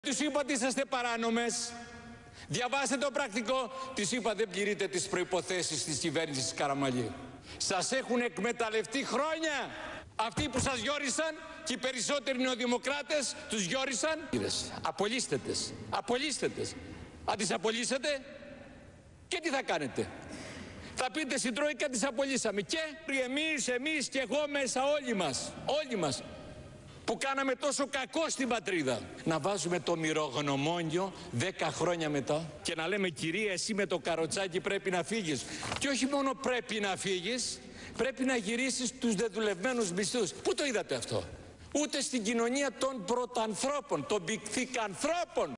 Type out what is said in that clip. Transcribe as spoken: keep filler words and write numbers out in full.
Τους είπα ότι είσαστε παράνομες. Διαβάστε το πρακτικό. Τους είπα δεν πληρείτε τις προϋποθέσεις της κυβέρνησης Καραμανλή. Σας έχουν εκμεταλλευτεί χρόνια. Αυτοί που σας διόρισαν και οι περισσότεροι νεοδημοκράτες τους διόρισαν. Απολύστε τες. Απολύστε τες. Αν τις απολύσετε και τι θα κάνετε? Θα πείτε στην Τρόικα τις απολύσαμε. Και εμείς, εμείς και εγώ μέσα όλοι μας. Όλοι μας. Που κάναμε τόσο κακό στην πατρίδα. Να βάζουμε το μυρογνωμόνιο δέκα χρόνια μετά και να λέμε κυρία εσύ με το καροτσάκι πρέπει να φύγεις. Και όχι μόνο πρέπει να φύγεις, πρέπει να γυρίσεις τους δεδουλευμένους μισθούς. Πού το είδατε αυτό? Ούτε στην κοινωνία των πρωτανθρώπων, των πικθικανθρώπων.